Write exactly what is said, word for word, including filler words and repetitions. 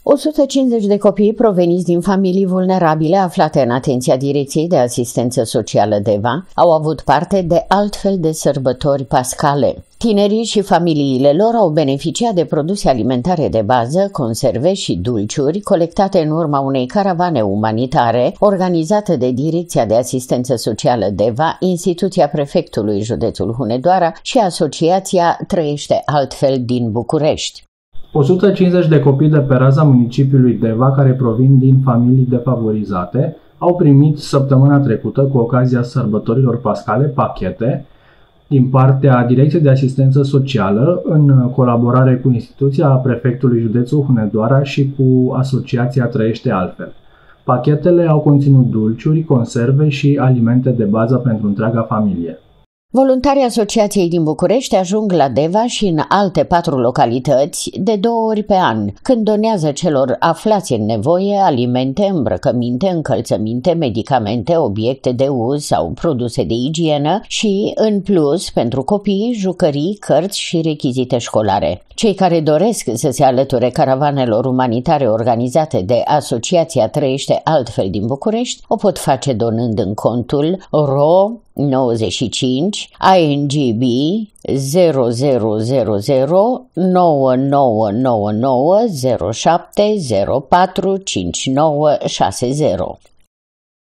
o sută cincizeci de copii proveniți din familii vulnerabile aflate în atenția Direcției de Asistență Socială DEVA au avut parte de altfel de sărbători pascale. Tinerii și familiile lor au beneficiat de produse alimentare de bază, conserve și dulciuri colectate în urma unei caravane umanitare organizată de Direcția de Asistență Socială DEVA, instituția prefectului județul Hunedoara și Asociația Trăiește Altfel din București. o sută cincizeci de copii de pe raza municipiului Deva, care provin din familii defavorizate, au primit săptămâna trecută, cu ocazia sărbătorilor pascale, pachete din partea Direcției de Asistență Socială, în colaborare cu instituția prefectului județul Hunedoara și cu Asociația Trăiește Altfel. Pachetele au conținut dulciuri, conserve și alimente de bază pentru întreaga familie. Voluntarii Asociației din București ajung la Deva și în alte patru localități de două ori pe an, când donează celor aflați în nevoie alimente, îmbrăcăminte, încălțăminte, medicamente, obiecte de uz sau produse de igienă și, în plus, pentru copii, jucării, cărți și rechizite școlare. Cei care doresc să se alăture caravanelor umanitare organizate de Asociația Trăiește Altfel din București o pot face donând în contul R O nouăzeci și cinci I N G B zero zero zero zero nouă nouă nouă nouă zero șapte zero patru cinci nouă șase zero.